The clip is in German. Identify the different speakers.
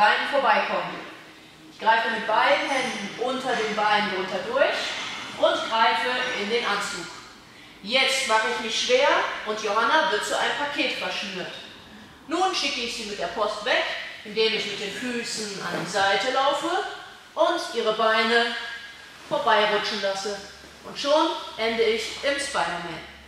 Speaker 1: Beinen vorbeikommen. Ich greife mit beiden Händen unter den Beinen drunter durch und greife in den Anzug. Jetzt mache ich mich schwer und Johanna wird zu einem Paket verschnürt. Nun schicke ich sie mit der Post weg, indem ich mit den Füßen an die Seite laufe und ihre Beine vorbeirutschen lasse. Und schon ende ich im Spider-Man.